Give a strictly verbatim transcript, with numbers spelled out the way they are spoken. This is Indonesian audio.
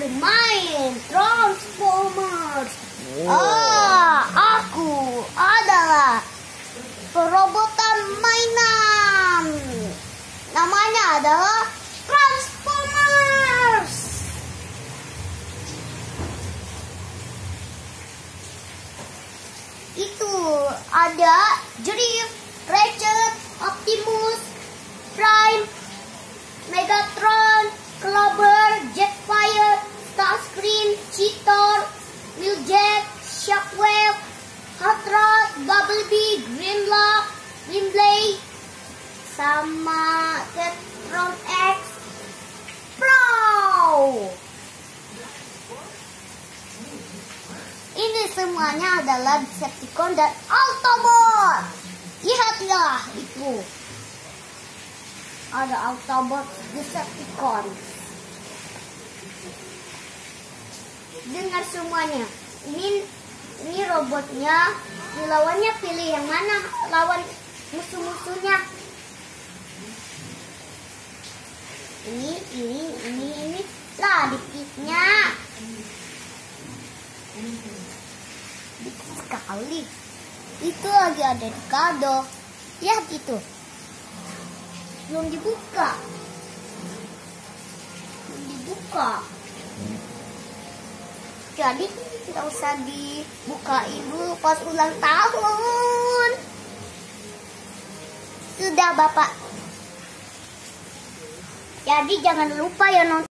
bermain Transformers. Ah, aku adalah perobotan mainan. Namanya adalah Transformers. Itu ada Drift, Ratchet, Optimus Prime, Megatron, Clover, Jetfire, Starscream, Cheetor, Wheeljack, Shockwave, Hot Rod, Bumblebee, Grimlock, Grimblade, sama Tetron X Pro. Ini semuanya adalah Decepticon dan Autobot. Lihatlah itu. Ada Autobot, Decepticon. Dengar semuanya. Ini ini robotnya. Ini lawannya, pilih yang mana lawan musuh-musuhnya. Ini, ini, ini, ini. Lah, dikitnya. Dikit sekali. Itu lagi ada di kado. Lihat itu. Belum dibuka. Belum dibuka. Jadi nggak usah dibukain dulu pas ulang tahun. Sudah, Bapak. Jadi jangan lupa ya nonton.